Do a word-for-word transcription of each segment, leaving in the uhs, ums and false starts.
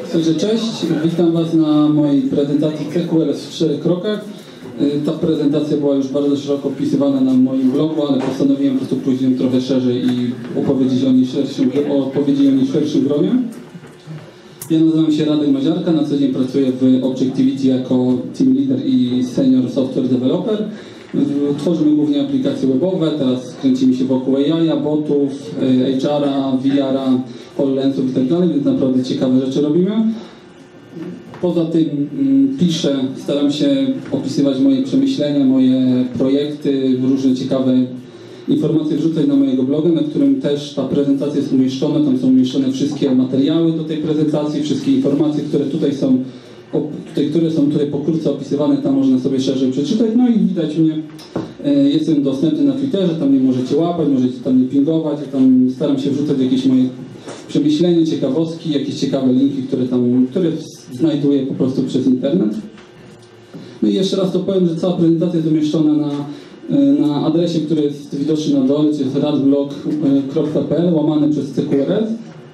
Także cześć, witam Was na mojej prezentacji C Q R S w czterech krokach. Ta prezentacja była już bardzo szeroko opisywana na moim blogu, ale postanowiłem po prostu pójść ją trochę szerzej i opowiedzieć o niej szerszym, opowiedzieć o niej w szerszym gronie. Ja nazywam się Radek Maziarka, na co dzień pracuję w Objectivity jako team leader i senior software developer. Tworzymy głównie aplikacje webowe, teraz kręcimy się wokół A I a, botów, H R a, V R a, HoloLensów i tak dalej, więc naprawdę ciekawe rzeczy robimy. Poza tym mm, piszę, staram się opisywać moje przemyślenia, moje projekty, różne ciekawe informacje wrzucać na mojego bloga, na którym też ta prezentacja jest umieszczona. Tam są umieszczone wszystkie materiały do tej prezentacji, wszystkie informacje, które tutaj są, tutaj, które są tutaj pokrótce opisywane, tam można sobie szerzej przeczytać. No i widać mnie, e, jestem dostępny na Twitterze, tam mnie możecie łapać, możecie tam mnie pingować, ja tam staram się wrzucać jakieś moje przemyślenia, ciekawostki, jakieś ciekawe linki, które tam, które znajduję po prostu przez internet. No i jeszcze raz to powiem, że cała prezentacja jest umieszczona na, na adresie, który jest widoczny na dole, czyli jest radblog kropka p l łamane przez C Q R S.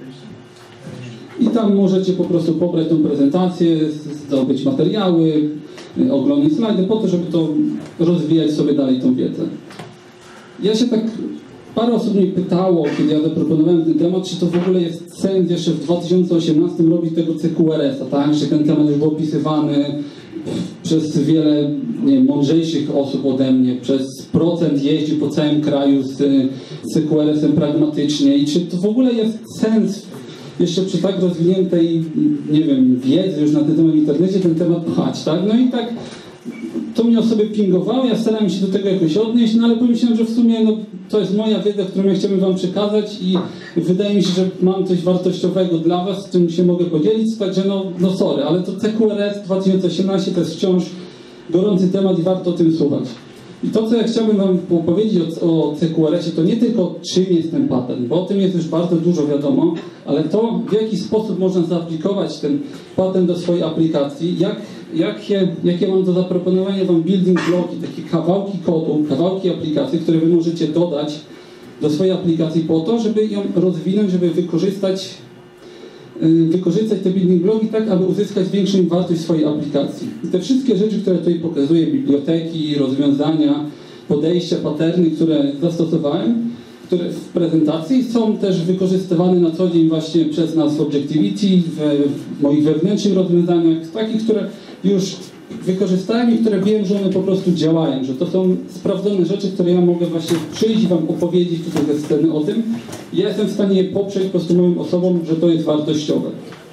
I tam możecie po prostu pobrać tą prezentację, zdobyć materiały, oglądać slajdy po to, żeby to rozwijać sobie dalej tą wiedzę. Ja się tak Parę osób mnie pytało, kiedy ja zaproponowałem ten temat, czy to w ogóle jest sens jeszcze w dwa tysiące osiemnastym robić tego C Q R S a, tak? Że ten temat już był opisywany przez wiele nie wiem, mądrzejszych osób ode mnie, przez procent jeździł po całym kraju z C Q R S em pragmatycznie i czy to w ogóle jest sens jeszcze przy tak rozwiniętej, nie wiem, wiedzy już na ten temat w internecie ten temat pchać, tak? No i tak to mnie osoby pingowało, ja starałem się do tego jakoś odnieść, no ale pomyślałem, że w sumie no, to jest moja wiedza, którą ja chciałbym Wam przekazać i wydaje mi się, że mam coś wartościowego dla Was, z czym się mogę podzielić, także no, no sorry, ale to C Q R S dwa tysiące osiemnasty to jest wciąż gorący temat i warto o tym słuchać. I to, co ja chciałbym Wam powiedzieć o, o C Q R S ie, to nie tylko czym jest ten patent, bo o tym jest już bardzo dużo wiadomo, ale to, w jaki sposób można zaaplikować ten patent do swojej aplikacji, jak, jakie, jakie mam do zaproponowania Wam building blocki, takie kawałki kodu, kawałki aplikacji, które Wy możecie dodać do swojej aplikacji po to, żeby ją rozwinąć, żeby wykorzystać, yy, wykorzystać te building blocki tak, aby uzyskać większą wartość swojej aplikacji. I te wszystkie rzeczy, które tutaj pokazuję, biblioteki, rozwiązania, podejścia, paterny, które zastosowałem, które w prezentacji są też wykorzystywane na co dzień właśnie przez nas w Objectivity, w, w moich wewnętrznych rozwiązaniach, takich, które już wykorzystałem i które wiem, że one po prostu działają, że to są sprawdzone rzeczy, które ja mogę właśnie przyjść i Wam opowiedzieć tutaj ze sceny o tym. Ja jestem w stanie je poprzeć po prostu moim osobom, że to jest wartościowe.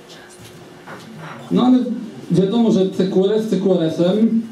No ale wiadomo, że C Q R S C Q R S em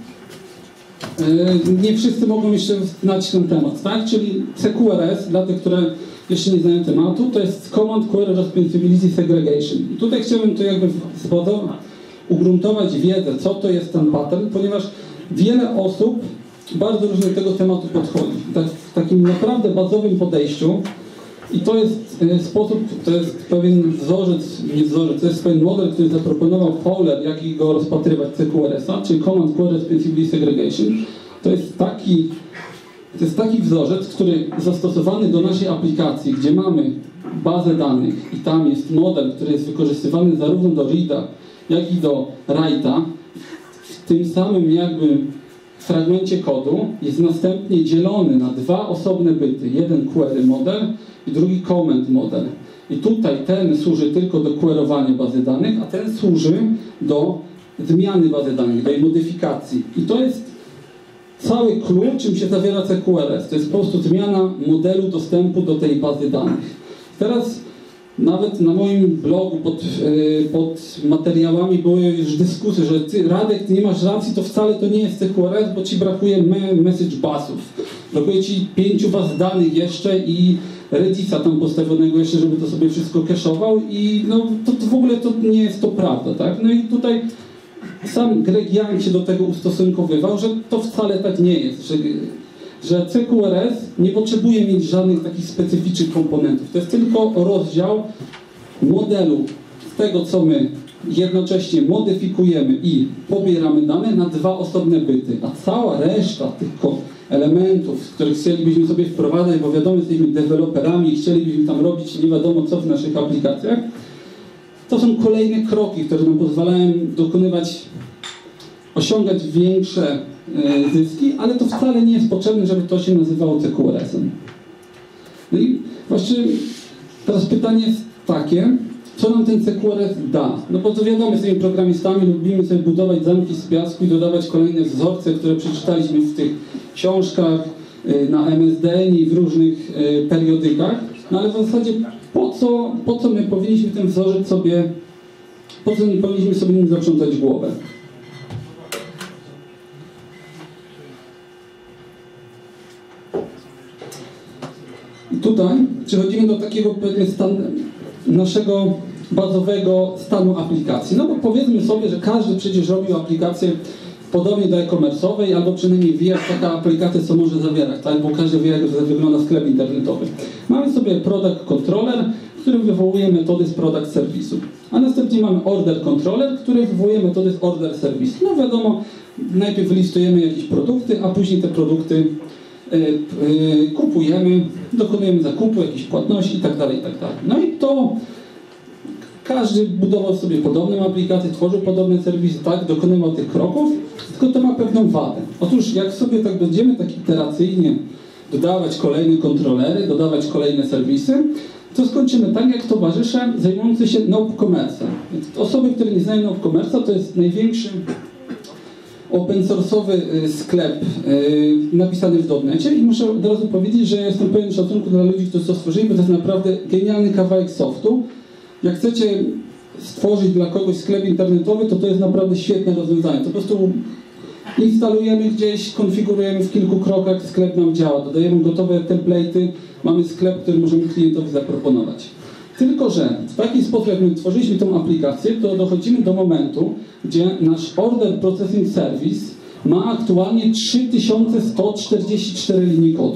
nie wszyscy mogą jeszcze znać ten temat, tak? Czyli C Q R S, dla tych, które jeszcze nie znają tematu, to jest Command Query Responsibility Segregation. I tutaj chciałbym to jakby ugruntować wiedzę, co to jest ten pattern, ponieważ wiele osób bardzo różnie do tego tematu podchodzi. Tak, w takim naprawdę bazowym podejściu i to jest sposób, to jest pewien wzorzec, nie wzorzec, to jest pewien model, który zaproponował Fowler, jak go rozpatrywać C Q R S a, czyli Command Query Responsibility Segregation. To jest taki, to jest taki wzorzec, który zastosowany do naszej aplikacji, gdzie mamy bazę danych i tam jest model, który jest wykorzystywany zarówno do reada, jak i do write'a. W tym samym jakby fragmencie kodu jest następnie dzielony na dwa osobne byty. Jeden query model i drugi comment model. I tutaj ten służy tylko do querowania bazy danych, a ten służy do zmiany bazy danych, do jej modyfikacji. I to jest cały clue, czym się zawiera C Q R S. To jest po prostu zmiana modelu dostępu do tej bazy danych. Teraz nawet na moim blogu pod, yy, pod materiałami były już dyskusje, że ty, Radek, ty nie masz racji, to wcale to nie jest C Q R S, bo ci brakuje me message busów. Brakuje ci pięciu baz danych jeszcze i Redisa tam postawionego jeszcze, żeby to sobie wszystko cache'ował i no to, to w ogóle to nie jest to prawda, tak? No i tutaj sam Greg Young się do tego ustosunkowywał, że to wcale tak nie jest, że, że C Q R S nie potrzebuje mieć żadnych takich specyficznych komponentów. To jest tylko rozdział modelu z tego, co my jednocześnie modyfikujemy i pobieramy dane na dwa osobne byty, a cała reszta tych elementów, z których chcielibyśmy sobie wprowadzać, bo wiadomo, jesteśmy deweloperami i chcielibyśmy tam robić nie wiadomo co w naszych aplikacjach, to są kolejne kroki, które nam pozwalają dokonywać, osiągać większe y, zyski, ale to wcale nie jest potrzebne, żeby to się nazywało C Q R S-em. No i właściwie teraz pytanie jest takie, co nam ten C Q R S da? No bo to wiadomo, z tymi programistami lubimy sobie budować zamki z piasku i dodawać kolejne wzorce, które przeczytaliśmy w tych książkach, na M S D N i w różnych periodykach. No ale w zasadzie po co, po co my powinniśmy ten wzorzec sobie, po co nie powinniśmy sobie nim zaprzątać głowę? I tutaj przechodzimy do takiego stan, naszego bazowego stanu aplikacji. No bo powiedzmy sobie, że każdy przecież robił aplikację podobnie do e-commerce'owej, albo przynajmniej wie, jak taka aplikacja co może zawierać, tak? Bo każdy wie, jak wygląda sklep internetowy. Mamy sobie product controller, który wywołuje metody z product serwisu. A następnie mamy order controller, który wywołuje metody z order serwisu. No wiadomo, najpierw wylistujemy jakieś produkty, a później te produkty y, y, kupujemy, dokonujemy zakupu, jakichś płatności itd., itd. No i to każdy budował sobie podobną aplikację, tworzył podobne serwisy, tak, dokonywał tych kroków, tylko to ma pewną wadę. Otóż jak sobie tak będziemy tak iteracyjnie dodawać kolejne kontrolery, dodawać kolejne serwisy, to skończymy tak jak towarzysze zajmujący się no-commerce. Osoby, które nie znają no-commerce, to jest największy open source'owy sklep yy, napisany w dotnecie i muszę od razu powiedzieć, że jestem pełen szacunku dla ludzi, którzy to stworzyli, bo to jest naprawdę genialny kawałek softu. Jak chcecie stworzyć dla kogoś sklep internetowy, to to jest naprawdę świetne rozwiązanie. To po prostu instalujemy gdzieś, konfigurujemy w kilku krokach, sklep nam działa. Dodajemy gotowe template'y, mamy sklep, który możemy klientowi zaproponować. Tylko że w taki sposób, jak my tworzyliśmy tą aplikację, to dochodzimy do momentu, gdzie nasz Order Processing Service ma aktualnie trzy tysiące sto czterdzieści cztery linie kodu.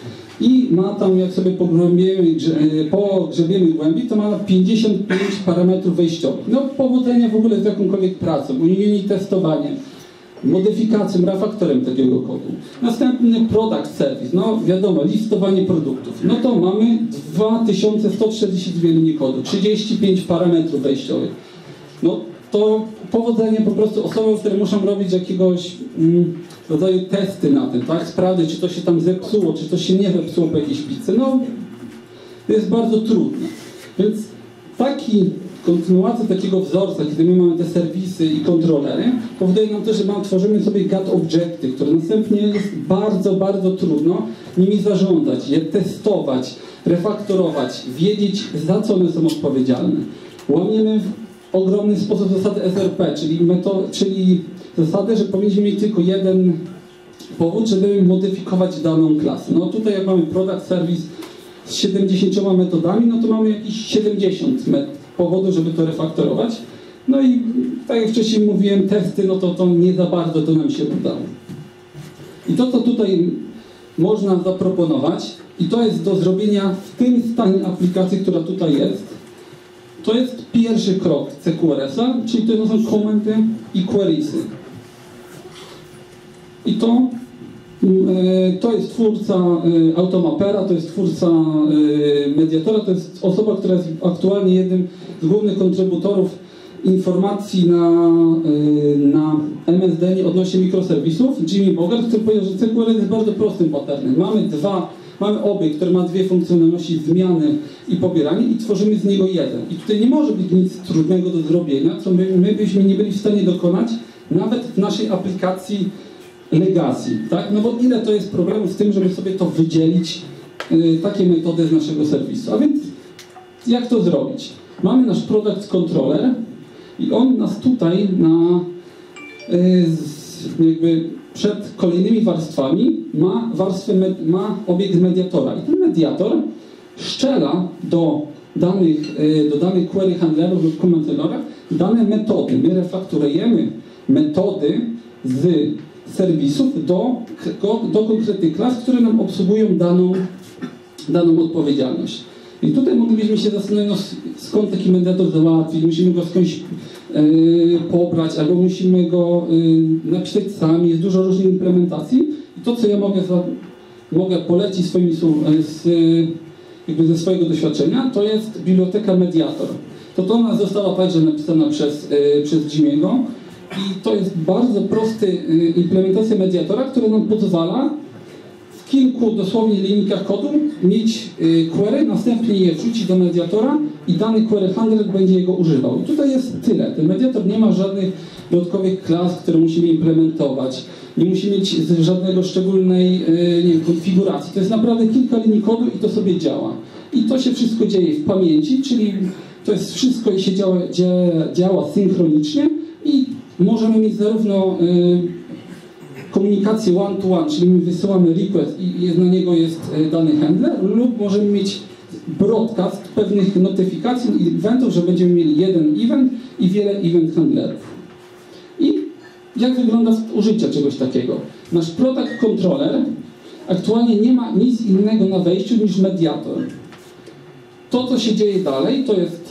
I ma tam, jak sobie pogłębiemy, pogrzebiemy głębiej, to ma pięćdziesiąt pięć parametrów wejściowych. No powodzenia w ogóle z jakąkolwiek pracą, unijnym testowaniem, modyfikacją, refaktorem takiego kodu. Następny product service, no wiadomo, listowanie produktów. No to mamy dwa tysiące sto czterdzieści dwie linie kodu, trzydzieści pięć parametrów wejściowych. No to powodzenie po prostu osoby, które muszą robić jakiegoś mm, rodzaju testy na tym, tak? Sprawdzić, czy to się tam zepsuło, czy to się nie zepsuło po jakiejś pizzy. No, to jest bardzo trudne. Więc taki, kontynuacja takiego wzorca, kiedy my mamy te serwisy i kontrolery, powoduje nam to, że mamy, tworzymy sobie get objecty, które następnie jest bardzo, bardzo trudno nimi zarządzać, je testować, refaktorować, wiedzieć, za co one są odpowiedzialne. Łamiemy w ogromny sposób zasady S R P, czyli, metod, czyli zasadę, że powinniśmy mieć tylko jeden powód, żeby modyfikować daną klasę. No tutaj jak mamy product service z siedemdziesięcioma metodami, no to mamy jakieś siedemdziesiąt powodów, żeby to refaktorować. No i tak jak wcześniej mówiłem, testy, no to, to nie za bardzo to nam się udało. I to, co tutaj można zaproponować, i to jest do zrobienia w tym stanie aplikacji, która tutaj jest, to jest pierwszy krok C Q R S-a, czyli to są komendy i queriesy. I to, to jest twórca Automapera, to jest twórca Mediatora, to jest osoba, która jest aktualnie jednym z głównych kontrybutorów informacji na, na M S D N odnośnie mikroserwisów, Jimmy Bogart, który powiedział, że C Q R S jest bardzo prostym patternem. Mamy dwa Mamy obiekt, który ma dwie funkcjonalności, zmiany i pobieranie i tworzymy z niego jeden. I tutaj nie może być nic trudnego do zrobienia, co my, my byśmy nie byli w stanie dokonać nawet w naszej aplikacji legacy, tak? No bo ile to jest problemu z tym, żeby sobie to wydzielić, yy, takie metody z naszego serwisu. A więc jak to zrobić? Mamy nasz product controller i on nas tutaj na yy, jakby przed kolejnymi warstwami ma warstwę, ma obiekt mediatora. I ten mediator szczela do danych, do danych query handlerów lub komentarza dane metody. My refaktorujemy metody z serwisów do, do konkretnych klas, które nam obsługują daną, daną odpowiedzialność. I tutaj moglibyśmy się zastanowić, no, skąd taki mediator załatwić, musimy go skądś yy, pobrać, albo musimy go yy, napisać sami, jest dużo różnych implementacji. I to, co ja mogę, za, mogę polecić swoimi, z, jakby ze swojego doświadczenia, to jest biblioteka Mediator. to to ona została także napisana przez, yy, przez Jimiego i to jest bardzo prosty yy, implementacja mediatora, która nam pozwala w kilku dosłownie linijkach kodu mieć yy, query, następnie je wrzucić do mediatora i dany query handler będzie jego używał. I tutaj jest tyle. Ten mediator nie ma żadnych dodatkowych klas, które musimy implementować. Nie musi mieć żadnego szczególnej yy, nie wiem, konfiguracji. To jest naprawdę kilka linii kodu i to sobie działa. I to się wszystko dzieje w pamięci, czyli to jest wszystko się działa, działa, działa synchronicznie i możemy mieć zarówno y, komunikację one-to-one, czyli my wysyłamy request i na niego jest y, dany handler, lub możemy mieć broadcast pewnych notyfikacji i eventów, że będziemy mieli jeden event i wiele event handlerów. I jak wygląda użycie czegoś takiego? Nasz product controller aktualnie nie ma nic innego na wejściu niż mediator. To, co się dzieje dalej, to jest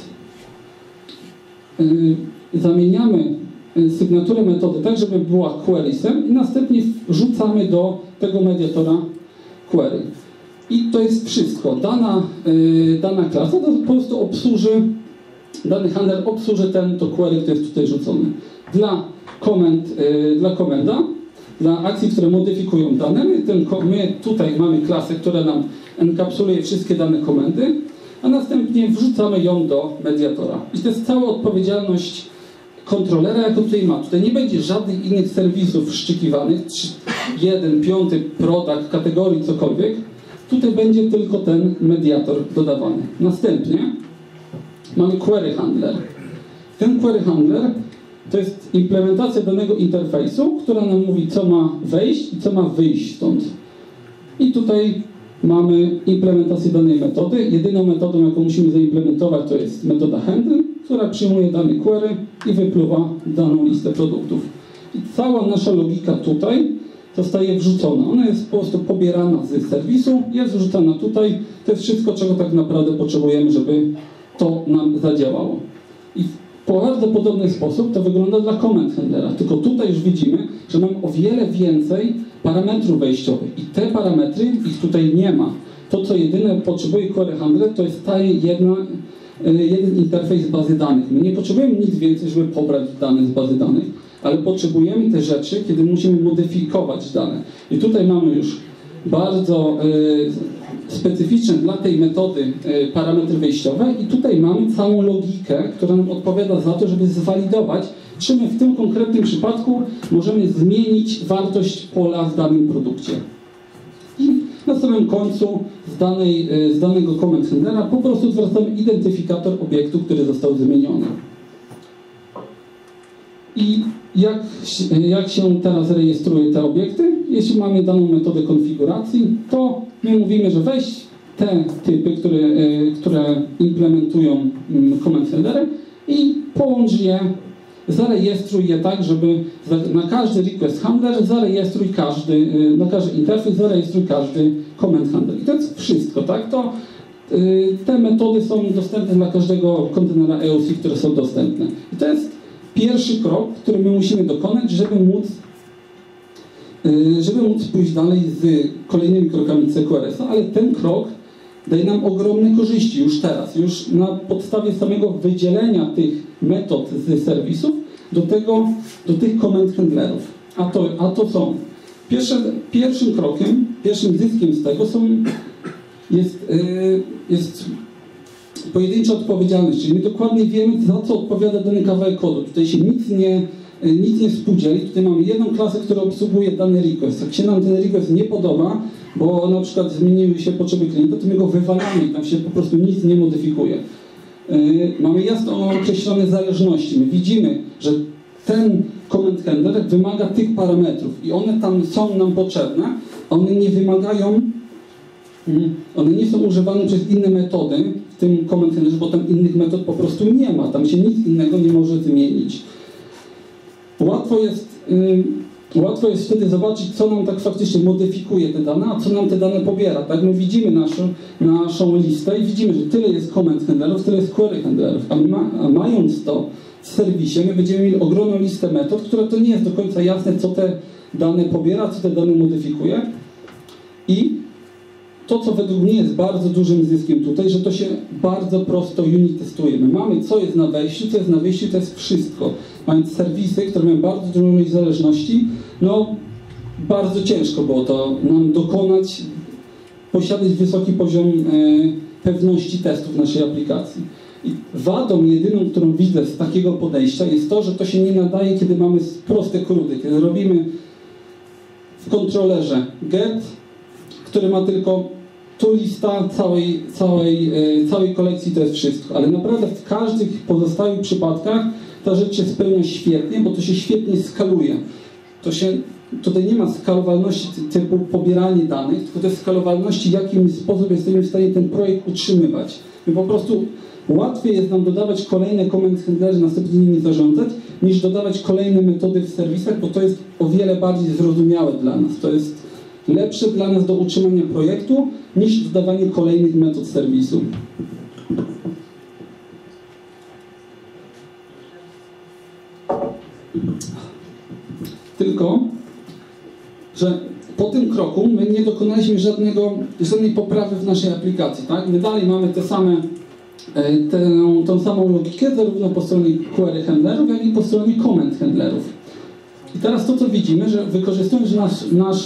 yy, zamieniamy sygnaturę metody tak, żeby była queriesem i następnie wrzucamy do tego mediatora query. I to jest wszystko. Dana, yy, dana klasa to po prostu obsłuży, dany handler obsłuży ten to query, który jest tutaj rzucony. Dla komend, yy, dla komenda, dla akcji, które modyfikują dane, my, ten, my tutaj mamy klasę, która nam enkapsuluje wszystkie dane komendy, a następnie wrzucamy ją do mediatora. I to jest cała odpowiedzialność kontrolera, jaką tutaj ma. Tutaj nie będzie żadnych innych serwisów wszczykiwanych, jeden, piąty, product, kategorii, cokolwiek. Tutaj będzie tylko ten mediator dodawany. Następnie mamy query handler. Ten query handler to jest implementacja danego interfejsu, która nam mówi, co ma wejść i co ma wyjść stąd. I tutaj mamy implementację danej metody. Jedyną metodą, jaką musimy zaimplementować, to jest metoda handle, która przyjmuje dany query i wypluwa daną listę produktów. I cała nasza logika tutaj zostaje wrzucona. Ona jest po prostu pobierana z serwisu, jest wrzucana tutaj. To jest wszystko, czego tak naprawdę potrzebujemy, żeby to nam zadziałało. I w bardzo podobny sposób to wygląda dla comment handlera. Tylko tutaj już widzimy, że mam o wiele więcej parametrów wejściowych i te parametry, ich tutaj nie ma. To, co jedyne potrzebuje query handler, to jest ta jedna, jeden interfejs bazy danych. My nie potrzebujemy nic więcej, żeby pobrać dane z bazy danych, ale potrzebujemy te rzeczy, kiedy musimy modyfikować dane. I tutaj mamy już bardzo y, specyficzne dla tej metody y, parametry wejściowe i tutaj mamy całą logikę, która nam odpowiada za to, żeby zwalidować, czy my w tym konkretnym przypadku możemy zmienić wartość pola w danym produkcie. I na samym końcu z, danej, z danego comment handlera po prostu zwracamy identyfikator obiektu, który został zmieniony. I jak, jak się teraz rejestruje te obiekty? Jeśli mamy daną metodę konfiguracji, to my mówimy, że weź te typy, które, które implementują comment handlery i połącz je, zarejestruj je tak, żeby na każdy request handler zarejestruj każdy, na każdy interfejs zarejestruj każdy comment handler. I to jest wszystko, tak? To te metody są dostępne dla każdego kontenera E O C, które są dostępne. I to jest pierwszy krok, który my musimy dokonać, żeby móc, żeby móc pójść dalej z kolejnymi krokami C Q R S-a, ale ten krok daje nam ogromne korzyści już teraz, już na podstawie samego wydzielenia tych metod z serwisów do, tego, do tych comment handlerów. A to, a to są, pierwsze, pierwszym krokiem, pierwszym zyskiem z tego są, jest, yy, jest pojedyncza odpowiedzialność, czyli my dokładnie wiemy, za co odpowiada dany kawałek kodu. Tutaj się nic nie, nic nie współdzieli. Tutaj mamy jedną klasę, która obsługuje dany request. Jak się nam ten request nie podoba, bo na przykład zmieniły się potrzeby klienta, to my go wywalamy i tam się po prostu nic nie modyfikuje. Yy, mamy jasno określone zależności. My widzimy, że ten comment handler wymaga tych parametrów i one tam są nam potrzebne, a one nie wymagają, yy, one nie są używane przez inne metody w tym comment handlerze, bo tam innych metod po prostu nie ma. Tam się nic innego nie może zmienić. Łatwo jest, yy, łatwo jest wtedy zobaczyć, co nam tak faktycznie modyfikuje te dane, a co nam te dane pobiera. Tak? My widzimy naszą, naszą listę i widzimy, że tyle jest comment handlerów, tyle jest query handlerów, a, ma, a mając to w serwisie, my będziemy mieli ogromną listę metod, która to nie jest do końca jasne, co te dane pobiera, co te dane modyfikuje. I to, co według mnie jest bardzo dużym zyskiem tutaj, że to się bardzo prosto unit testuje. My mamy, co jest na wejściu, co jest na wyjściu, to jest wszystko. Mając serwisy, które mają bardzo dużą ilość zależności, no bardzo ciężko było to nam dokonać, posiadać wysoki poziom e, pewności testów naszej aplikacji. I wadą jedyną, którą widzę z takiego podejścia jest to, że to się nie nadaje, kiedy mamy proste krudy, kiedy robimy w kontrolerze get, który ma tylko tu lista całej, całej, e, całej kolekcji, to jest wszystko. Ale naprawdę w każdych pozostałych przypadkach ta rzecz się spełnia świetnie, bo to się świetnie skaluje. To się, tutaj nie ma skalowalności typu pobieranie danych, tylko to jest skalowalności, w jaki sposób jesteśmy w stanie ten projekt utrzymywać. My po prostu łatwiej jest nam dodawać kolejne comment handlery, następnie nimi zarządzać, niż dodawać kolejne metody w serwisach, bo to jest o wiele bardziej zrozumiałe dla nas. To jest lepsze dla nas do utrzymania projektu, niż dodawanie kolejnych metod serwisu. Tylko, że po tym kroku my nie dokonaliśmy żadnego, żadnej poprawy w naszej aplikacji, tak? My dalej mamy te same, tę, tą samą logikę, zarówno po stronie query handlerów, jak i po stronie comment handlerów. I teraz to, co widzimy, że wykorzystując nasz, nasz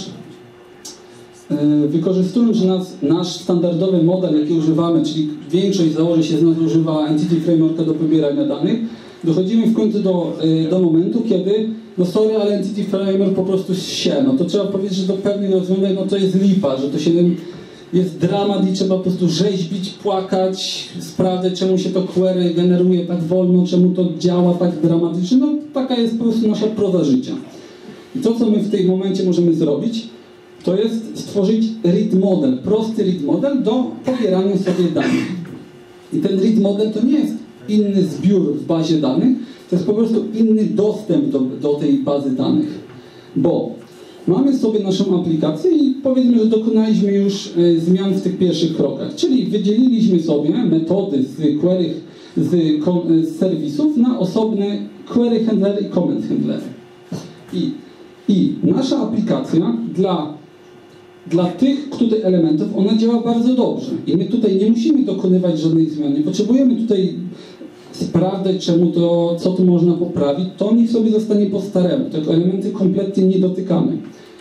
wykorzystując nas, nasz standardowy model, jaki używamy, czyli większość założy się z nas używa Entity Frameworka do pobierania danych, dochodzimy w końcu do, do momentu, kiedy no sorry, ale Entity Framework po prostu się, no to trzeba powiedzieć, że do pewnych rozwiązań no to jest lipa, że to się jest dramat i trzeba po prostu rzeźbić, płakać, sprawdzać, czemu się to query generuje tak wolno, czemu to działa tak dramatycznie, no taka jest po prostu nasza proza życia. I to, co my w tym momencie możemy zrobić, to jest stworzyć read model, prosty read model do pobierania sobie danych. I ten read model to nie jest inny zbiór w bazie danych, to jest po prostu inny dostęp do, do tej bazy danych. Bo mamy sobie naszą aplikację i powiedzmy, że dokonaliśmy już y, zmian w tych pierwszych krokach. Czyli wydzieliliśmy sobie metody z query, z, z serwisów na osobne query handlery i comment handlery. I, i nasza aplikacja dla Dla tych tutaj elementów ona działa bardzo dobrze i my tutaj nie musimy dokonywać żadnej zmian, nie potrzebujemy tutaj sprawdzać, czemu to, co tu można poprawić, to niech sobie zostanie po staremu, tego elementy kompletnie nie dotykamy.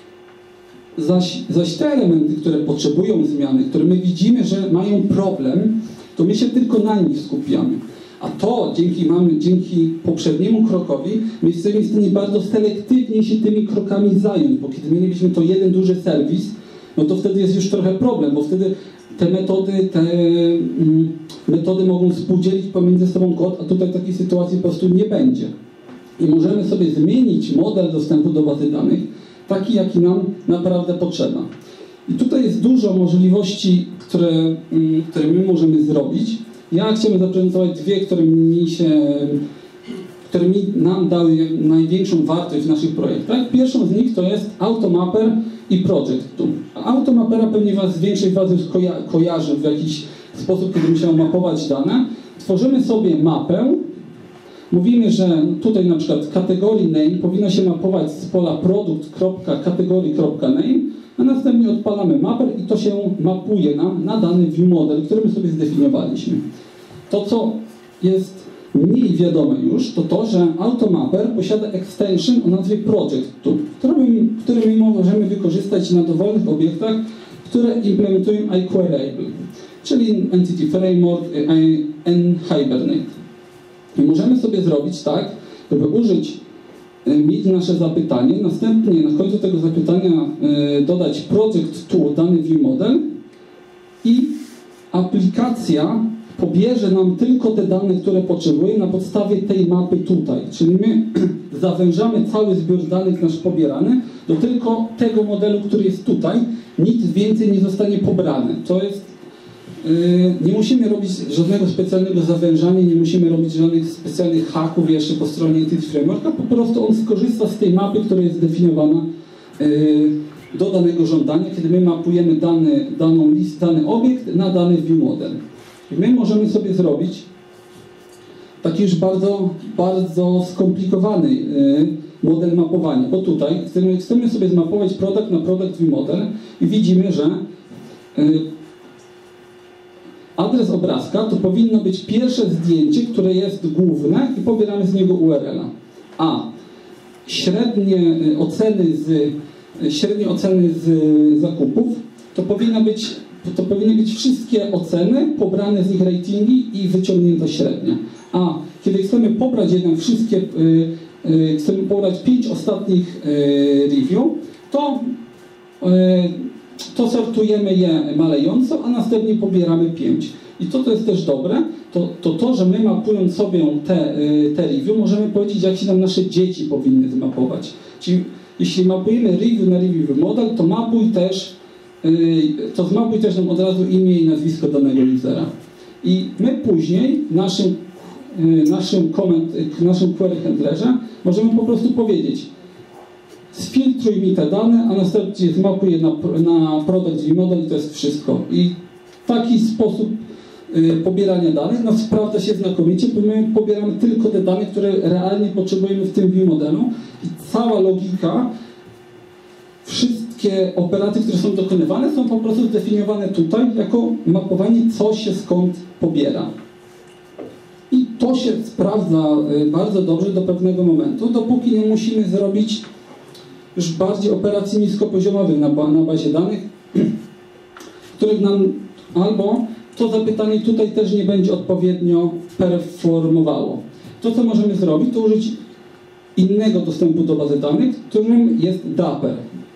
Zaś, zaś te elementy, które potrzebują zmiany, które my widzimy, że mają problem, to my się tylko na nich skupiamy. A to dzięki, mamy, dzięki poprzedniemu krokowi my jesteśmy w stanie bardzo selektywnie się tymi krokami zająć, bo kiedy mielibyśmy to jeden duży serwis, no to wtedy jest już trochę problem, bo wtedy te metody, te mm, metody mogą współdzielić pomiędzy sobą kod, a tutaj takiej sytuacji po prostu nie będzie. I możemy sobie zmienić model dostępu do bazy danych, taki jaki nam naprawdę potrzeba. I tutaj jest dużo możliwości, które, mm, które my możemy zrobić. Ja chciałbym zaprezentować dwie, które mi się, które mi nam dały największą wartość w naszych projektach. Pierwszą z nich to jest Automapper i Project Tu. Automapera pewnie was z większej fazy już koja kojarzy w jakiś sposób, kiedy musiał mapować dane. Tworzymy sobie mapę. Mówimy, że tutaj na przykład kategorii name powinno się mapować z pola produkt.kategorii.name, a następnie odpalamy mapper i to się mapuje nam na dany view model, który my sobie zdefiniowaliśmy. To, co jest mniej wiadome już, to to, że Automapper posiada extension o nazwie Project Tu, który my możemy wykorzystać na dowolnych obiektach, które implementują iQueryable, czyli Entity Framework and Hibernate. I możemy sobie zrobić tak, żeby użyć, mieć nasze zapytanie, następnie na końcu tego zapytania dodać Project Tu, dany view model i aplikacja pobierze nam tylko te dane, które potrzebuje na podstawie tej mapy tutaj. Czyli my zawężamy cały zbiór danych nasz pobierany do tylko tego modelu, który jest tutaj. Nic więcej nie zostanie pobrane. To jest, yy, nie musimy robić żadnego specjalnego zawężania, nie musimy robić żadnych specjalnych haków jeszcze po stronie Entity Frameworka. Po prostu on skorzysta z tej mapy, która jest zdefiniowana yy, do danego żądania, kiedy my mapujemy dany, daną list, dany obiekt na dany view model. I my możemy sobie zrobić taki już bardzo, bardzo skomplikowany model mapowania, bo tutaj chcemy, chcemy sobie zmapować product na product view model i widzimy, że adres obrazka to powinno być pierwsze zdjęcie, które jest główne i pobieramy z niego U R L a. A średnie oceny z, średnie oceny z zakupów to powinno być, to powinny być wszystkie oceny, pobrane z nich ratingi i wyciągnięta średnia. A kiedy chcemy pobrać jednak wszystkie, yy, yy, chcemy pobrać pięć ostatnich yy, review, to, yy, to sortujemy je malejąco, a następnie pobieramy pięć. I to, co jest też dobre, to, to to, że my mapując sobie te, yy, te review, możemy powiedzieć, jak się nam nasze dzieci powinny zmapować. Czyli jeśli mapujemy review na review model, to mapuj też, yy, to zmapuj też nam od razu imię i nazwisko danego usera. I my później w naszym, yy, naszym, comment, yy, naszym query handlerze możemy po prostu powiedzieć: sfiltruj mi te dane, a następnie zmapuj je na, na product view model i to jest wszystko. I taki sposób y, pobierania danych no, sprawdza się znakomicie, bo my pobieramy tylko te dane, które realnie potrzebujemy w tym view modelu i cała logika, wszystkie operacje, które są dokonywane, są po prostu zdefiniowane tutaj jako mapowanie, co się skąd pobiera. I to się sprawdza y, bardzo dobrze do pewnego momentu, dopóki nie musimy zrobić już bardziej operacji niskopoziomowych na, na bazie danych, których nam albo to zapytanie tutaj też nie będzie odpowiednio performowało. To, co możemy zrobić, to użyć innego dostępu do bazy danych, którym jest Dapper.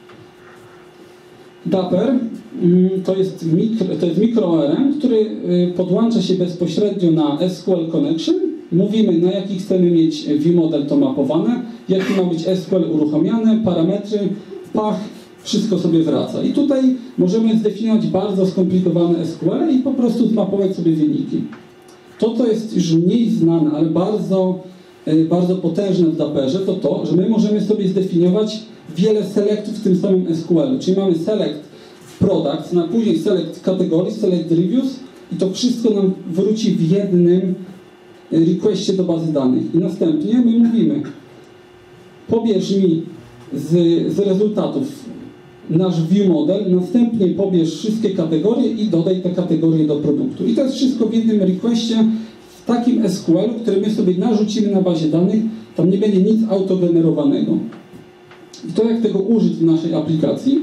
Dapper to jest, mikro, to jest mikro-O R M, który podłącza się bezpośrednio na S Q L Connection. Mówimy, na jaki chcemy mieć view model to mapowane, jaki ma być S Q L uruchomiony, parametry, pach, wszystko sobie wraca. I tutaj możemy zdefiniować bardzo skomplikowane S Q L i po prostu zmapować sobie wyniki. To, co jest już mniej znane, ale bardzo, bardzo potężne w Dapperze, to to, że my możemy sobie zdefiniować wiele selektów w tym samym S Q L-u. Czyli mamy select products, a później select categories, select reviews i to wszystko nam wróci w jednym requestie do bazy danych. I następnie my mówimy: pobierz mi z, z rezultatów nasz view model, następnie pobierz wszystkie kategorie i dodaj te kategorie do produktu. I to jest wszystko w jednym requestie, w takim S Q L-u, który my sobie narzucimy na bazie danych. Tam nie będzie nic autogenerowanego. I to, jak tego użyć w naszej aplikacji,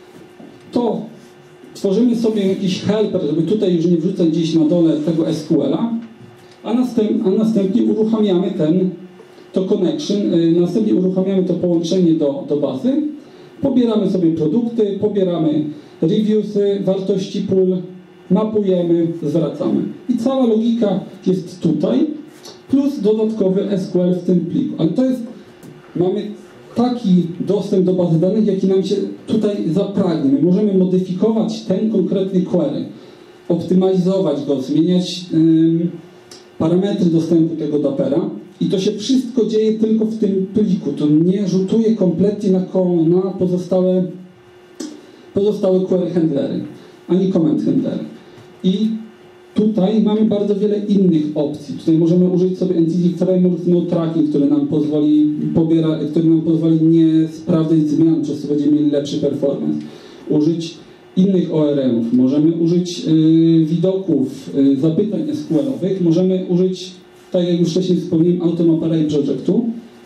to tworzymy sobie jakiś helper, żeby tutaj już nie wrzucać gdzieś na dole tego S Q L-a, a, następ, a następnie uruchamiamy ten, to connection, yy, następnie uruchamiamy to połączenie do, do bazy, pobieramy sobie produkty, pobieramy reviewsy, wartości pól, mapujemy, zwracamy. I cała logika jest tutaj, plus dodatkowy S Q L w tym pliku. Ale to jest, mamy taki dostęp do bazy danych, jaki nam się tutaj zapragnie. My możemy modyfikować ten konkretny query, optymalizować go, zmieniać ym, parametry dostępu tego Dappera i to się wszystko dzieje tylko w tym pliku. To nie rzutuje kompletnie na, na pozostałe, pozostałe query handlery, ani comment handlery. I tutaj mamy bardzo wiele innych opcji. Tutaj możemy użyć sobie Entity Framework No Tracking, który nam pozwoli, pobiera, który nam pozwoli nie sprawdzać zmian, przez co będziemy mieli lepszy performance. Użyć innych O R M-ów, możemy użyć y, widoków, y, zapytań S Q L-owych, możemy użyć, tak jak już wcześniej wspomniałem, Automap Array Projectu.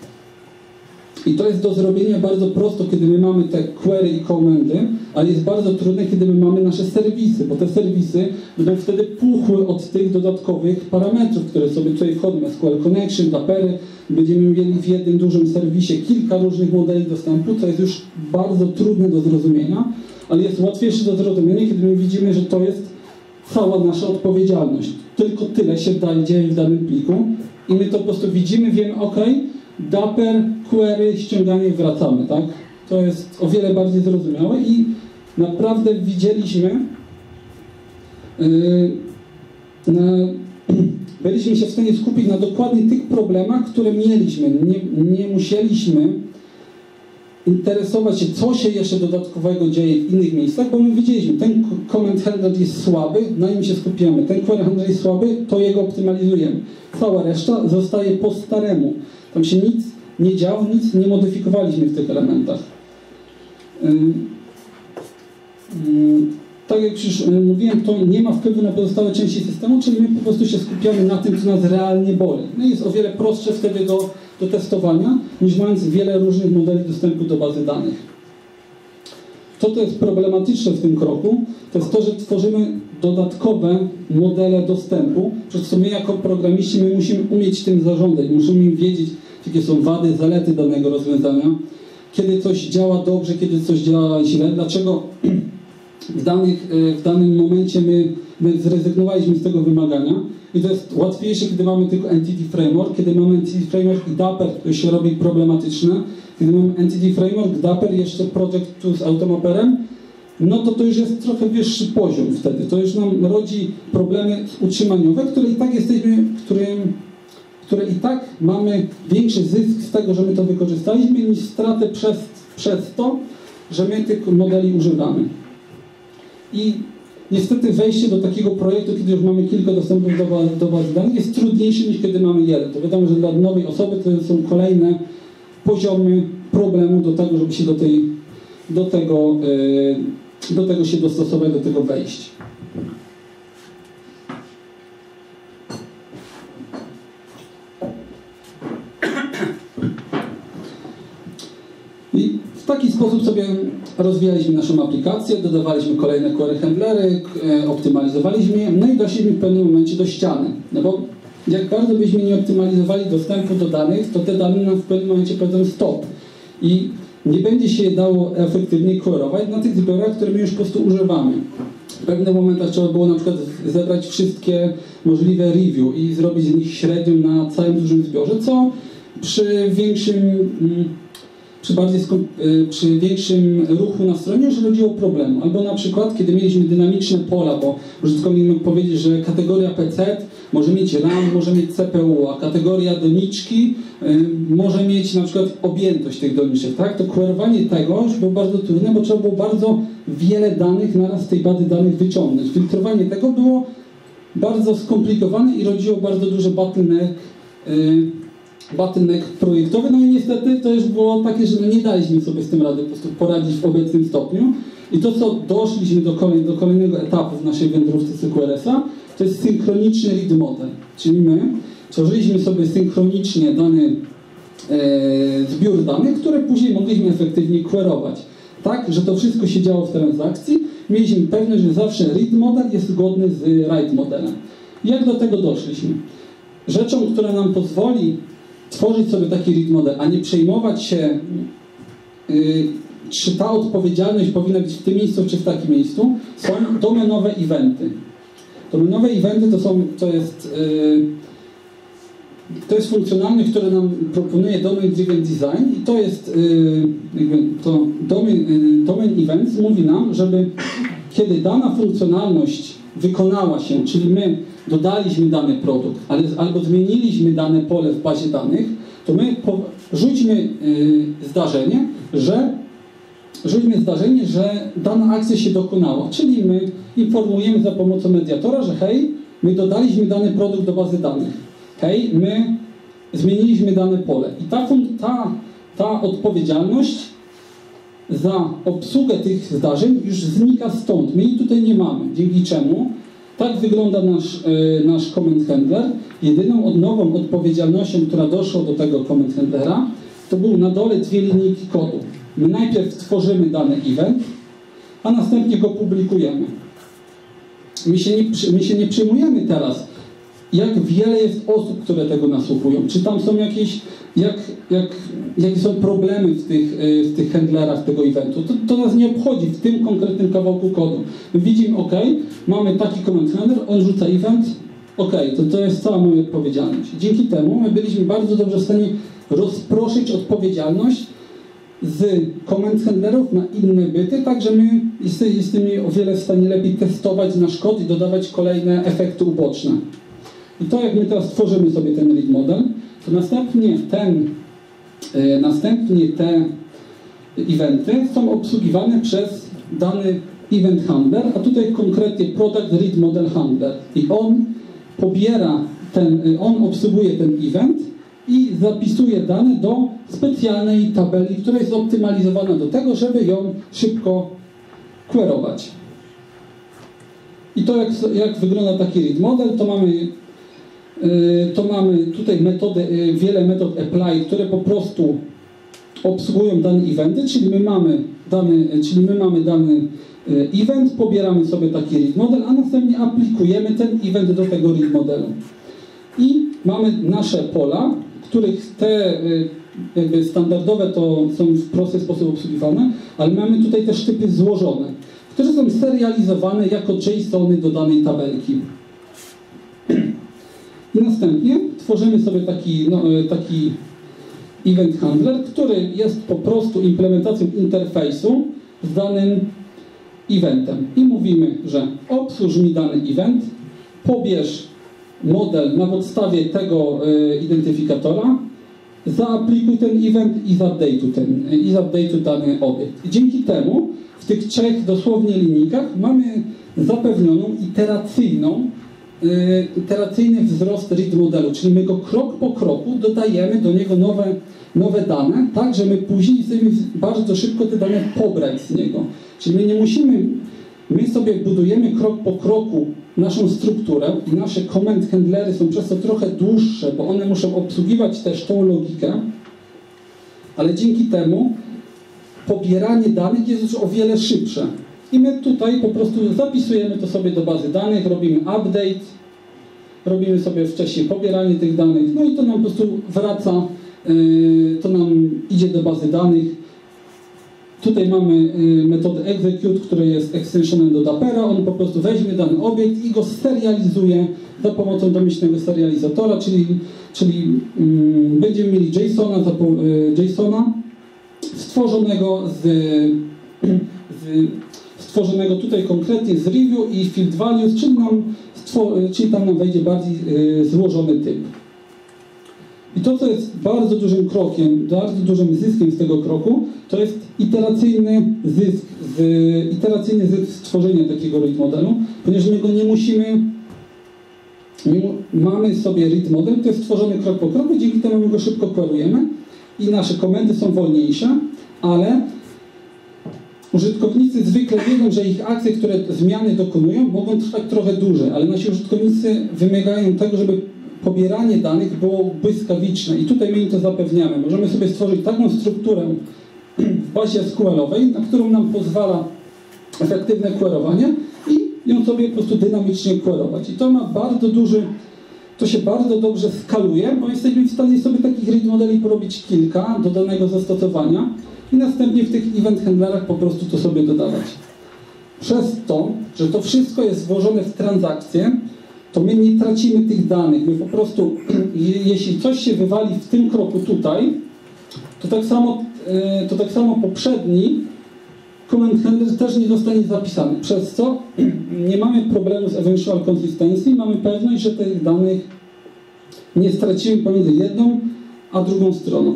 I to jest do zrobienia bardzo prosto, kiedy my mamy te query i komendy, ale jest bardzo trudne, kiedy my mamy nasze serwisy, bo te serwisy będą wtedy puchły od tych dodatkowych parametrów, które sobie tutaj wchodzą, S Q L Connection, Dappery. Będziemy mieli w jednym dużym serwisie kilka różnych modeli dostępu, co jest już bardzo trudne do zrozumienia, ale jest łatwiejsze do zrozumienia, kiedy my widzimy, że to jest cała nasza odpowiedzialność. Tylko tyle się da, dzieje w danym pliku i my to po prostu widzimy, wiemy, ok, Dapper, query, ściąganie, wracamy, tak? To jest o wiele bardziej zrozumiałe i naprawdę widzieliśmy, yy, na, byliśmy się w stanie skupić na dokładnie tych problemach, które mieliśmy. Nie, nie musieliśmy interesować się, co się jeszcze dodatkowego dzieje w innych miejscach, bo my widzieliśmy, ten comment handler jest słaby, na nim się skupiamy, ten query handler jest słaby, to jego optymalizujemy. Cała reszta zostaje po staremu. Tam się nic nie działo, nic nie modyfikowaliśmy w tych elementach. Yy, yy, tak jak już mówiłem, to nie ma wpływu na pozostałe części systemu, czyli my po prostu się skupiamy na tym, co nas realnie boli. No i jest o wiele prostsze wtedy do, do testowania, niż mając wiele różnych modeli dostępu do bazy danych. To, co jest problematyczne w tym kroku, to jest to, że tworzymy dodatkowe modele dostępu, przez co my jako programiści my musimy umieć tym zarządzać, musimy wiedzieć, jakie są wady, zalety danego rozwiązania, kiedy coś działa dobrze, kiedy coś działa źle, dlaczego w, danych, w danym momencie my, my zrezygnowaliśmy z tego wymagania. I to jest łatwiejsze, kiedy mamy tylko Entity Framework. Kiedy mamy Entity Framework i Dapper, to się robi problematyczne. Kiedy mamy Entity Framework, Dapper, jeszcze Project tu z Automaperem, no to to już jest trochę wyższy poziom wtedy. To już nam rodzi problemy utrzymaniowe, które i tak jesteśmy, którym, które i tak mamy większy zysk z tego, że my to wykorzystaliśmy, niż stratę przez, przez to, że my tych modeli używamy. I niestety wejście do takiego projektu, kiedy już mamy kilka dostępów do, do bazy danych, jest trudniejsze niż kiedy mamy jeden. To wiadomo, że dla nowej osoby to są kolejne poziomy problemu do tego, żeby się do, tej, do, tego, yy, do tego się dostosować, do tego wejść. I w taki sposób sobie rozwijaliśmy naszą aplikację, dodawaliśmy kolejne query handlery, optymalizowaliśmy je, no i doszliśmy w pewnym momencie do ściany. No bo jak bardzo byśmy nie optymalizowali dostępu do danych, to te dane nam w pewnym momencie powiedzą stop. I nie będzie się je dało efektywnie querować na tych zbiorach, które my już po prostu używamy. W pewnych momentach trzeba było na przykład zebrać wszystkie możliwe review i zrobić z nich średnią na całym dużym zbiorze, co przy większym... Przy, bardziej przy większym ruchu na stronie już rodziło problem. Albo na przykład, kiedy mieliśmy dynamiczne pola, bo użytkownik mógł powiedzieć, że kategoria P C może mieć RAM, może mieć C P U, a kategoria doniczki y, może mieć na przykład objętość tych doniczek. Tak? To querowanie tego już było bardzo trudne, bo trzeba było bardzo wiele danych naraz z tej bazy danych wyciągnąć. Filtrowanie tego było bardzo skomplikowane i rodziło bardzo duży bottleneck y, bottleneck projektowy, no i niestety to już było takie, że no nie daliśmy sobie z tym rady po prostu poradzić w obecnym stopniu. I to, co doszliśmy do, kolej, do kolejnego etapu w naszej wędrówce C Q R S-a, to jest synchroniczny read model. Czyli my tworzyliśmy sobie synchronicznie dany e, zbiór danych, które później mogliśmy efektywnie querować. Tak, że to wszystko się działo w transakcji. Mieliśmy pewność, że zawsze read model jest zgodny z write modelem. Jak do tego doszliśmy? Rzeczą, która nam pozwoli tworzyć sobie taki read model, a nie przejmować się, yy, czy ta odpowiedzialność powinna być w tym miejscu, czy w takim miejscu, są domenowe eventy. Domenowe eventy to są, to jest, yy, to jest funkcjonalność, która nam proponuje Domain Driven Design i to jest, yy, jakby to domain, yy, domain Events mówi nam, żeby kiedy dana funkcjonalność wykonała się, czyli my dodaliśmy dany produkt, ale, albo zmieniliśmy dane pole w bazie danych, to my po, rzućmy yy, zdarzenie, że rzućmy zdarzenie, że dana akcja się dokonała, czyli my informujemy za pomocą mediatora, że hej, my dodaliśmy dany produkt do bazy danych, hej, my zmieniliśmy dane pole i ta, ta, ta odpowiedzialność za obsługę tych zdarzeń już znika stąd. My jej tutaj nie mamy, dzięki czemu tak wygląda nasz, yy, nasz comment handler. Jedyną nową odpowiedzialnością, która doszła do tego comment handlera, to był na dole dwie linijki kodu. My najpierw tworzymy dany event, a następnie go publikujemy. My się nie, my się nie przyjmujemy teraz, jak wiele jest osób, które tego nasłuchują. Czy tam są jakieś, jak, jak, jakie są problemy w tych, w tych handlerach tego eventu. To, to nas nie obchodzi w tym konkretnym kawałku kodu. My widzimy, ok, mamy taki comment handler, on rzuca event, ok, to, to jest cała moja odpowiedzialność. Dzięki temu my byliśmy bardzo dobrze w stanie rozproszyć odpowiedzialność z comment handlerów na inne byty, tak że my jesteśmy o wiele w stanie lepiej testować nasz kod i dodawać kolejne efekty uboczne. I to, jak my teraz tworzymy sobie ten read model, to następnie ten, e, następnie te eventy są obsługiwane przez dany event handler, a tutaj konkretnie product read model handler. I on pobiera ten, on obsługuje ten event i zapisuje dane do specjalnej tabeli, która jest optymalizowana do tego, żeby ją szybko querować. I to jak, jak wygląda taki read model, to mamy, to mamy tutaj metody, wiele metod apply, które po prostu obsługują dane eventy, czyli my mamy dany, czyli my mamy dany event, pobieramy sobie taki read model, a następnie aplikujemy ten event do tego read modelu. I mamy nasze pola, których te jakby standardowe to są w prosty sposób obsługiwane, ale mamy tutaj też typy złożone, które są serializowane jako JSON-y do danej tabelki. I następnie tworzymy sobie taki, no, taki event handler, który jest po prostu implementacją interfejsu z danym eventem. I mówimy, że obsłuż mi dany event, pobierz model na podstawie tego y, identyfikatora, zaaplikuj ten event i zupdate'uj ten, i zupdate'uj dany obiekt. I dzięki temu w tych trzech dosłownie linijkach mamy zapewnioną iteracyjną, y, iteracyjny wzrost read modelu, czyli my go krok po kroku dodajemy do niego nowe, nowe dane, tak, że my później chcemy bardzo szybko te dane pobrać z niego. Czyli my nie musimy, my sobie budujemy krok po kroku naszą strukturę i nasze command handlery są przez to trochę dłuższe, bo one muszą obsługiwać też tą logikę, ale dzięki temu pobieranie danych jest już o wiele szybsze. I my tutaj po prostu zapisujemy to sobie do bazy danych, robimy update, robimy sobie wcześniej pobieranie tych danych, no i to nam po prostu wraca, yy, to nam idzie do bazy danych. Tutaj mamy metodę execute, która jest extensionem do Dappera. On po prostu weźmie dany obiekt i go serializuje za pomocą domyślnego serializatora, czyli, czyli um, będziemy mieli JSON-a, JSON-a stworzonego z, z, stworzonego tutaj konkretnie z review i field values, czyli, nam, czyli tam nam wejdzie bardziej y, złożony typ. I to, co jest bardzo dużym krokiem, bardzo dużym zyskiem z tego kroku, to jest iteracyjny zysk, z, iteracyjny zysk stworzenia takiego read modelu, ponieważ my go nie musimy, nie mamy sobie read model, to jest stworzony krok po kroku, dzięki temu my go szybko querujemy i nasze komendy są wolniejsze, ale użytkownicy zwykle wiedzą, że ich akcje, które zmiany dokonują, mogą trwać trochę dłużej, ale nasi użytkownicy wymagają tego, żeby pobieranie danych było błyskawiczne i tutaj my im to zapewniamy. Możemy sobie stworzyć taką strukturę w bazie S Q L-owej, na którą nam pozwala efektywne querowanie i ją sobie po prostu dynamicznie querować. I to ma bardzo duży, to się bardzo dobrze skaluje, bo jesteśmy w stanie sobie takich read modeli porobić kilka do danego zastosowania i następnie w tych event handlerach po prostu to sobie dodawać. Przez to, że to wszystko jest włożone w transakcje, to my nie tracimy tych danych. My po prostu, jeśli coś się wywali w tym kroku tutaj, to tak samo, to tak samo poprzedni command handler też nie zostanie zapisany. Przez co nie mamy problemu z eventual consistency, mamy pewność, że tych danych nie stracimy pomiędzy jedną a drugą stroną.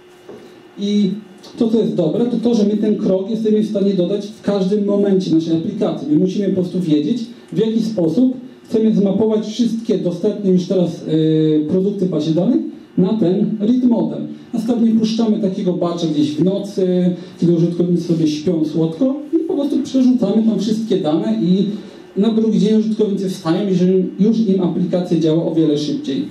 I to, co jest dobre, to to, że my ten krok jesteśmy w stanie dodać w każdym momencie naszej aplikacji. My musimy po prostu wiedzieć, w jaki sposób chcemy zmapować wszystkie dostępne już teraz y, produkty w bazie danych na ten read model. Następnie puszczamy takiego batcha gdzieś w nocy, kiedy użytkownicy sobie śpią słodko i po prostu przerzucamy tam wszystkie dane i na drugi dzień użytkownicy wstają i że już im aplikacja działa o wiele szybciej.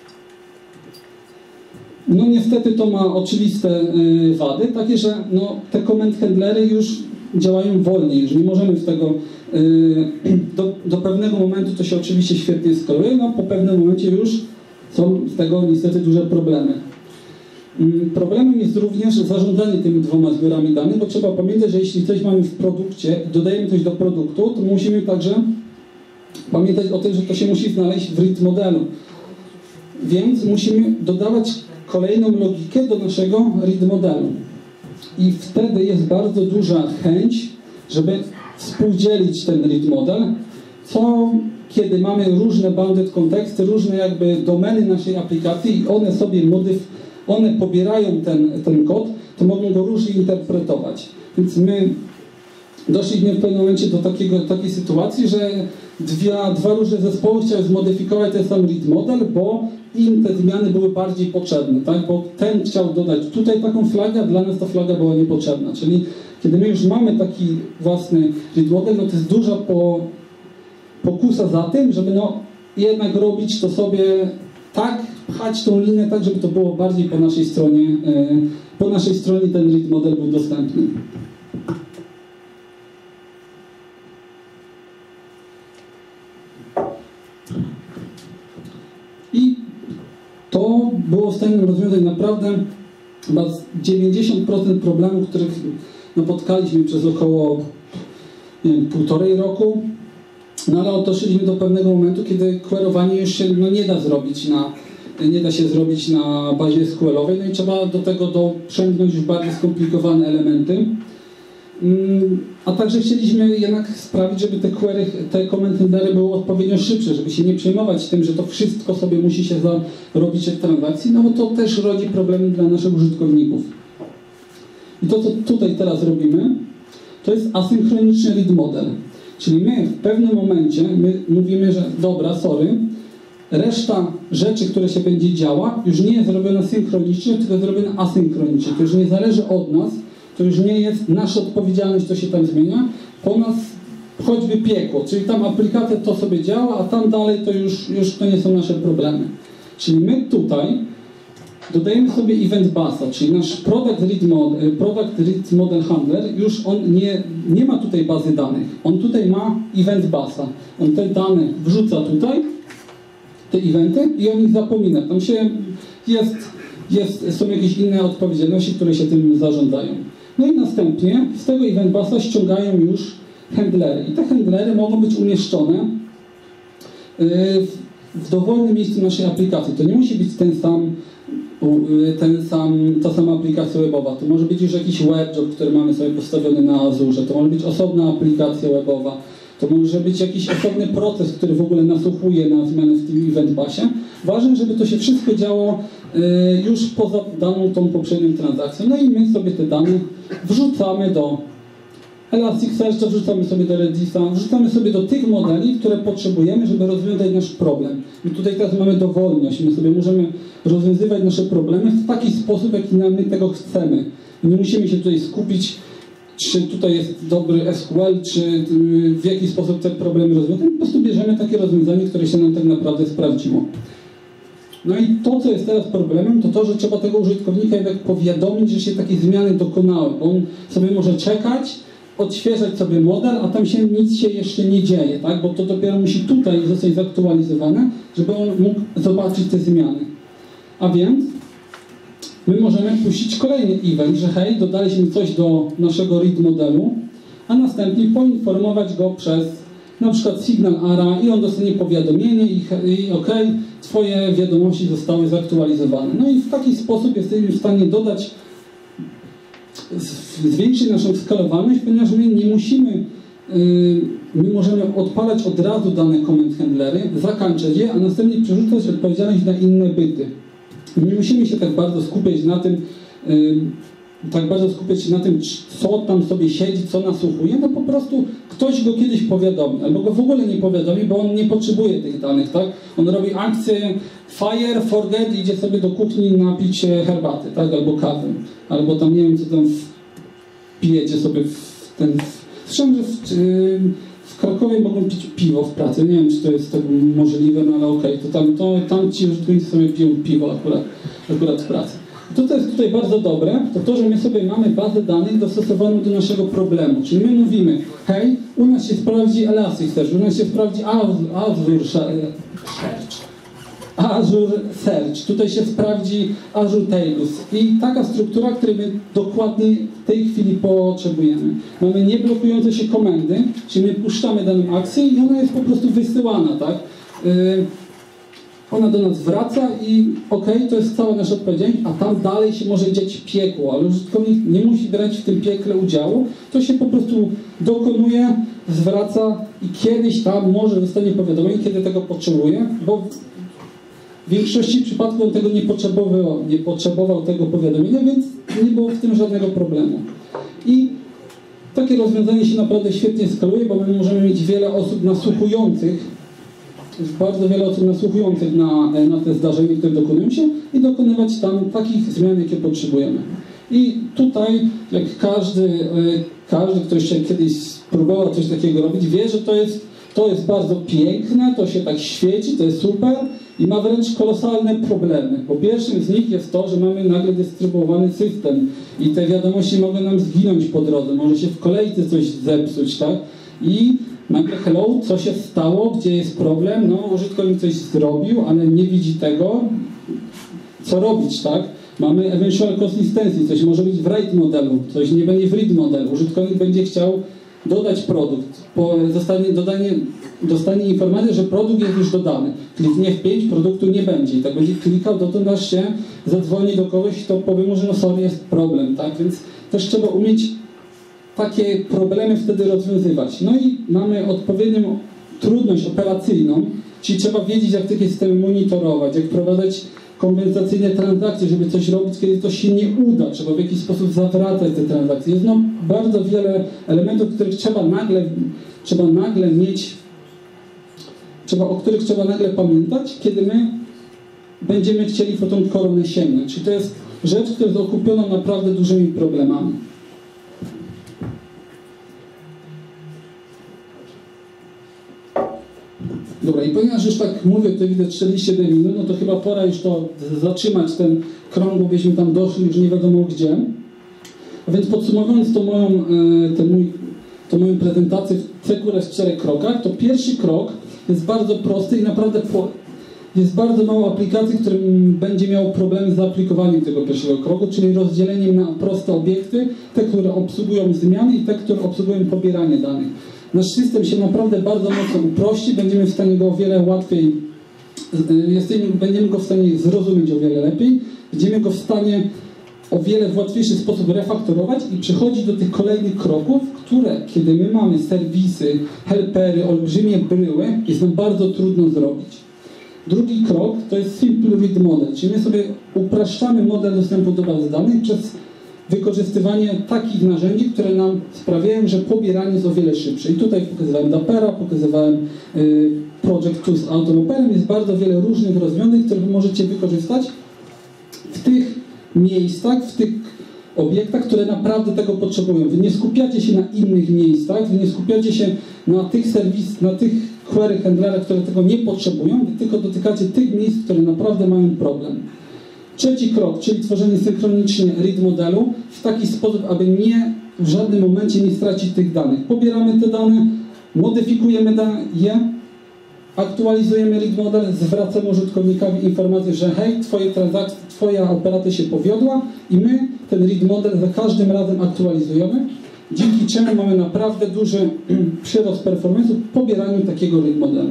No niestety to ma oczywiste y, wady, takie, że no, te command handlery już działają wolniej, że nie możemy z tego y, do, do pewnego momentu to się oczywiście świetnie skaluje, no po pewnym momencie już są z tego niestety duże problemy. Y, problemem jest również zarządzanie tymi dwoma zbiorami danych, bo trzeba pamiętać, że jeśli coś mamy w produkcie i dodajemy coś do produktu, to musimy także pamiętać o tym, że to się musi znaleźć w read modelu. Więc musimy dodawać kolejną logikę do naszego read modelu. I wtedy jest bardzo duża chęć, żeby współdzielić ten read model, co kiedy mamy różne bounded konteksty, różne jakby domeny naszej aplikacji i one sobie modyf, one pobierają ten, ten kod, to mogą go różnie interpretować. Więc my doszliśmy w pewnym momencie do takiego, takiej sytuacji, że dwie, dwa różne zespoły chciały zmodyfikować ten sam read model, bo im te zmiany były bardziej potrzebne, tak? Bo ten chciał dodać tutaj taką flagę, a dla nas ta flaga była niepotrzebna. Czyli kiedy my już mamy taki własny read model, no to jest duża po, pokusa za tym, żeby no jednak robić to sobie tak, pchać tą linię tak, żeby to było bardziej po naszej stronie, po naszej stronie ten read model był dostępny. I to było w stanie rozwiązać naprawdę chyba dziewięćdziesiąt procent problemów, których napotkaliśmy przez około nie wiem, półtorej roku. No ale doszliśmy do pewnego momentu, kiedy querowanie już się no, nie da zrobić na, nie da się zrobić na bazie S Q L-owej, no i trzeba do tego doprzęgnąć już bardziej skomplikowane elementy. A także chcieliśmy jednak sprawić, żeby te query, te comment handlery były odpowiednio szybsze, żeby się nie przejmować tym, że to wszystko sobie musi się zarobić w transakcji, no bo to też rodzi problemy dla naszych użytkowników. I to, co tutaj teraz robimy, to jest asynchroniczny read model. Czyli my w pewnym momencie my mówimy, że dobra, sorry, reszta rzeczy, które się będzie działa, już nie jest robiona synchronicznie, tylko jest robiona asynchronicznie. To już nie zależy od nas, to już nie jest nasza odpowiedzialność, co się tam zmienia. Po nas choćby piekło, czyli tam aplikacja to sobie działa, a tam dalej to już, już to nie są nasze problemy. Czyli my tutaj dodajemy sobie event busa, czyli nasz product read, model, product read model handler, już on nie, nie ma tutaj bazy danych. On tutaj ma event busa. On te dane wrzuca tutaj, te eventy i o nich zapomina. Tam się jest, jest, są jakieś inne odpowiedzialności, które się tym zarządzają. No i następnie z tego event busa ściągają już handlery. I te handlery mogą być umieszczone w, w dowolnym miejscu naszej aplikacji. To nie musi być ten sam ten sam, ta sama aplikacja webowa. To może być już jakiś webjob, który mamy sobie postawiony na Azurze. To może być osobna aplikacja webowa. To może być jakiś osobny proces, który w ogóle nasłuchuje na zmiany w tym event busie. Ważne, żeby to się wszystko działo y, już poza daną tą poprzednią transakcją. No i my sobie te dane wrzucamy do Elasticsearcha, wrzucamy sobie do Redisa, wrzucamy sobie do tych modeli, które potrzebujemy, żeby rozwiązać nasz problem. I tutaj teraz mamy dowolność. My sobie możemy rozwiązywać nasze problemy w taki sposób, jaki my tego chcemy. Nie musimy się tutaj skupić, czy tutaj jest dobry S Q L, czy w jaki sposób te problemy rozwiązać. Po prostu bierzemy takie rozwiązanie, które się nam tak naprawdę sprawdziło. No i to, co jest teraz problemem, to to, że trzeba tego użytkownika jednak powiadomić, że się takie zmiany dokonały, bo on sobie może czekać, odświeżać sobie model, a tam się nic się jeszcze nie dzieje, tak? Bo to dopiero musi tutaj zostać zaktualizowane, żeby on mógł zobaczyć te zmiany. A więc my możemy puścić kolejny event, że hej, dodaliśmy coś do naszego read modelu, a następnie poinformować go przez na przykład Signal Ara i on dostanie powiadomienie i, i ok, twoje wiadomości zostały zaktualizowane. No i w taki sposób jesteśmy w stanie dodać, zwiększyć naszą skalowalność, ponieważ my nie musimy, my możemy odpalać od razu dane comment handlery, zakańczać je, a następnie przerzucać odpowiedzialność na inne byty. Nie musimy się tak bardzo skupiać na tym, tak bardzo skupiać się na tym, co tam sobie siedzi, co nasłuchuje, no po prostu ktoś go kiedyś powiadomi, albo go w ogóle nie powiadomi, bo on nie potrzebuje tych danych, tak? On robi akcję fire, forget, idzie sobie do kuchni napić się herbaty, tak? Albo kawy, albo tam nie wiem, co tam pijecie sobie w ten... Słyszałem, że w, w Krakowie mogą pić piwo w pracy, nie wiem, czy to jest tak możliwe, no ale okej, okay, to tam, to, tam ci użytkownicy sobie piją piwo akurat, akurat w pracy. To, co jest tutaj bardzo dobre, to to, że my sobie mamy bazę danych dostosowaną do naszego problemu. Czyli my mówimy, hej, u nas się sprawdzi Elasticsearch, u nas się sprawdzi Azure Search, Azure Search, tutaj się sprawdzi Azure Tables i taka struktura, której my dokładnie w tej chwili potrzebujemy. Mamy nieblokujące się komendy, czyli my puszczamy daną akcję i ona jest po prostu wysyłana, tak? Yy, Ona do nas wraca i okej, okay, to jest cała nasza odpowiedzialność, a tam dalej się może dziać piekło, ale użytkownik nie musi brać w tym piekle udziału, to się po prostu dokonuje, zwraca i kiedyś tam może zostanie powiadomienie, kiedy tego potrzebuje, bo w większości przypadków on tego nie potrzebował, nie potrzebował tego powiadomienia, więc nie było w tym żadnego problemu. I takie rozwiązanie się naprawdę świetnie skaluje, bo my możemy mieć wiele osób nasłuchujących, bardzo wiele osób nasłuchujących na, na te zdarzenia, które dokonują się i dokonywać tam takich zmian, jakie potrzebujemy. I tutaj, jak każdy, każdy, kto jeszcze kiedyś spróbował coś takiego robić, wie, że to jest, to jest bardzo piękne, to się tak świeci, to jest super i ma wręcz kolosalne problemy. Po pierwszym z nich jest to, że mamy nagle dystrybuowany system i te wiadomości mogą nam zginąć po drodze, może się w kolejce coś zepsuć, tak? I nagle hello, co się stało, gdzie jest problem? No, użytkownik coś zrobił, ale nie widzi tego, co robić, tak? Mamy eventual consistency, coś może być w write modelu, coś nie będzie w read modelu. Użytkownik będzie chciał dodać produkt, po, zostanie, dodanie, dostanie informację, że produkt jest już dodany. Kliknie w pięć, produktu nie będzie i tak będzie klikał, dotąd aż się zadzwoni do kogoś, to powie mu, że no sorry, jest problem, tak? Więc też trzeba umieć takie problemy wtedy rozwiązywać. No i mamy odpowiednią trudność operacyjną, czyli trzeba wiedzieć, jak takie systemy monitorować, jak wprowadzać kompensacyjne transakcje, żeby coś robić, kiedy to się nie uda, trzeba w jakiś sposób zawracać te transakcje. Jest no bardzo wiele elementów, których trzeba nagle, trzeba nagle mieć, trzeba, o których trzeba nagle pamiętać, kiedy my będziemy chcieli po tą koronę sięgnąć. Czyli to jest rzecz, która jest okupiona naprawdę dużymi problemami. Dobra, i ponieważ już tak mówię, to widzę czterdzieści siedem minut, no to chyba pora już to zatrzymać ten krąg, bo byśmy tam doszli już nie wiadomo gdzie. A więc podsumowując tą moją, ten mój, tą moją prezentację w C Q R S w czterech krokach, to pierwszy krok jest bardzo prosty i naprawdę po, jest bardzo mało aplikacji, którym będzie miało problemy z zaaplikowaniem tego pierwszego kroku, czyli rozdzieleniem na proste obiekty, te, które obsługują zmiany i te, które obsługują pobieranie danych. Nasz system się naprawdę bardzo mocno uprości, będziemy w stanie go o wiele łatwiej, jesteśmy, będziemy go w stanie zrozumieć o wiele lepiej, będziemy go w stanie o wiele w łatwiejszy sposób refaktorować i przechodzić do tych kolejnych kroków, które, kiedy my mamy serwisy, helpery, olbrzymie bryły, jest nam bardzo trudno zrobić. Drugi krok to jest Simple Read Model, czyli my sobie upraszczamy model dostępu do bazy danych przez wykorzystywanie takich narzędzi, które nam sprawiają, że pobieranie jest o wiele szybsze. I tutaj pokazywałem Dapera, pokazywałem y, Project Tools z Automoperem. Jest bardzo wiele różnych rozwiązań, które wy możecie wykorzystać w tych miejscach, w tych obiektach, które naprawdę tego potrzebują. Wy nie skupiacie się na innych miejscach, wy nie skupiacie się na tych serwis, na tych query handlerach, które tego nie potrzebują, wy tylko dotykacie tych miejsc, które naprawdę mają problem. Trzeci krok, czyli tworzenie synchronicznie read modelu w taki sposób, aby nie w żadnym momencie nie stracić tych danych. Pobieramy te dane, modyfikujemy je, aktualizujemy read model, zwracamy użytkownikowi informację, że hej, twoje transakcje, twoja operacja się powiodła i my ten read model za każdym razem aktualizujemy, dzięki czemu mamy naprawdę duży przyrost performance'u w pobieraniu takiego read modelu.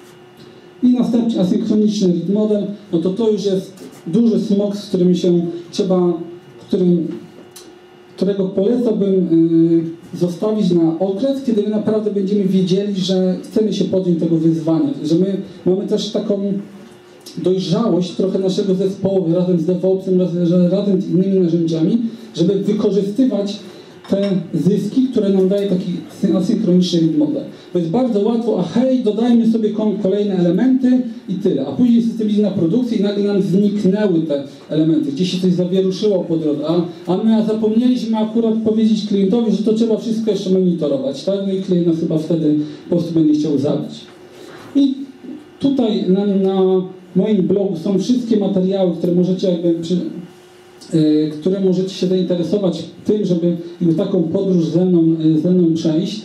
I następnie asynchroniczny read model, no to to już jest duży smok, z którym się trzeba, którym, którego polecałbym y, zostawić na okres, kiedy my naprawdę będziemy wiedzieli, że chcemy się podjąć tego wyzwania, że my mamy też taką dojrzałość trochę naszego zespołu razem z DevOpsem, razem, razem z innymi narzędziami, żeby wykorzystywać te zyski, które nam daje taki asynchroniczny read model. To jest bardzo łatwo, a hej, dodajmy sobie kolejne elementy i tyle. A później system idzie na produkcję i nagle nam zniknęły te elementy, gdzieś się coś zawieruszyło po drodze, a, a my zapomnieliśmy akurat powiedzieć klientowi, że to trzeba wszystko jeszcze monitorować, tak? No i klient nas chyba wtedy po prostu będzie chciał zabić. I tutaj na, na moim blogu są wszystkie materiały, które możecie jakby przy, które możecie się zainteresować tym, żeby taką podróż ze mną, ze mną przejść.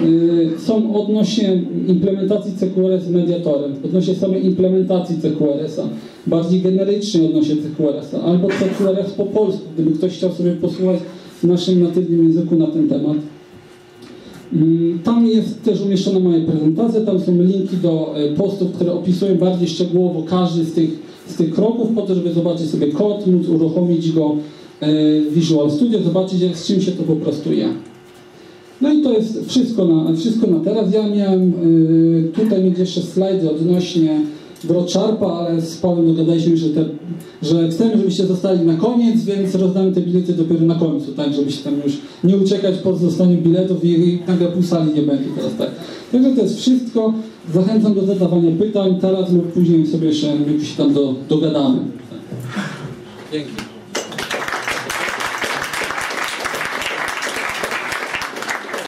Są odnośnie implementacji C Q R S z mediatorem, odnośnie samej implementacji C Q R S a, bardziej generycznie odnośnie C Q R S a, albo C Q R S po polsku, gdyby ktoś chciał sobie posłuchać w naszym natywnym języku na ten temat. Tam jest też umieszczona moja prezentacja, tam są linki do postów, które opisują bardziej szczegółowo każdy z tych, z tych kroków, po to, żeby zobaczyć sobie kod, móc uruchomić go w Visual Studio, zobaczyć, z czym się to po prostu je. No i to jest wszystko na, wszystko na teraz. Ja miałem tutaj mieć jeszcze slajdy odnośnie Brocharpa, ale z Pawłem dogadaliśmy, że, te, że chcemy, żebyście zostali na koniec, więc rozdamy te bilety dopiero na końcu, tak, żebyście tam już nie uciekać po dostaniu biletów i, i nagle pół sali nie będzie teraz, tak. Także to jest wszystko. Zachęcam do zadawania pytań teraz lub później sobie jeszcze jakoś tam do, dogadamy. Tak. Dzięki.